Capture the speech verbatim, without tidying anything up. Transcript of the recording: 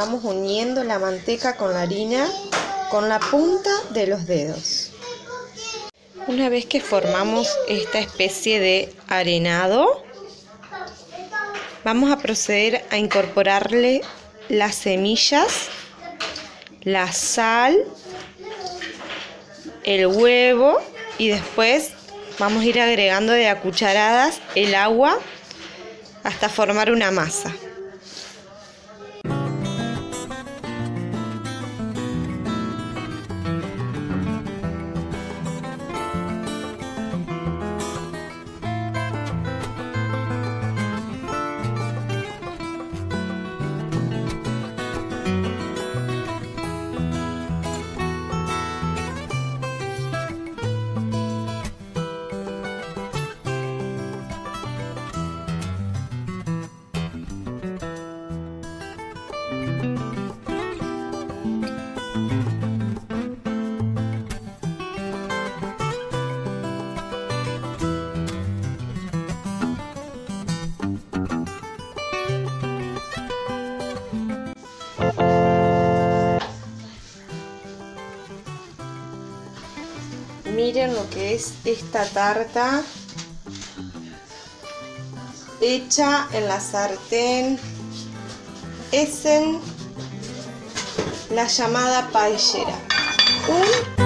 vamos uniendo la manteca con la harina con la punta de los dedos. Una vez que formamos esta especie de arenado, vamos a proceder a incorporarle las semillas, la sal, el huevo y después vamos a ir agregando de a cucharadas el agua hasta formar una masa. Miren lo que es esta tarta hecha en la sartén. Es en la llamada paellera. Un